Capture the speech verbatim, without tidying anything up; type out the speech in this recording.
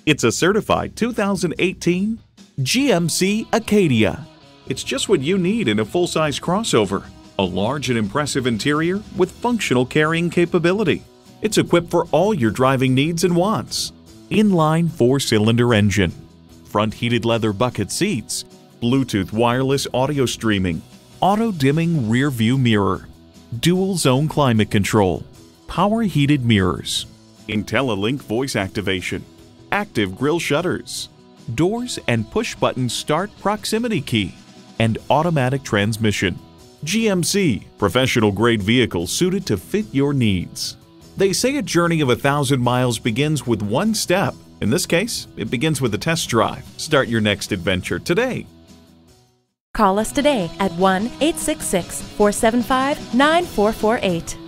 It's a certified two thousand eighteen G M C Acadia. It's just what you need in a full-size crossover. A large and impressive interior with functional carrying capability. It's equipped for all your driving needs and wants. Inline four-cylinder engine, front heated leather bucket seats, Bluetooth wireless audio streaming, auto-dimming rear-view mirror, dual-zone climate control, power heated mirrors, IntelliLink voice activation, active grille shutters, doors and push-button start proximity key, and automatic transmission. G M C, professional-grade vehicle suited to fit your needs. They say a journey of a thousand miles begins with one step. In this case, it begins with a test drive. Start your next adventure today. Call us today at one eight six six, four seven five, nine four four eight.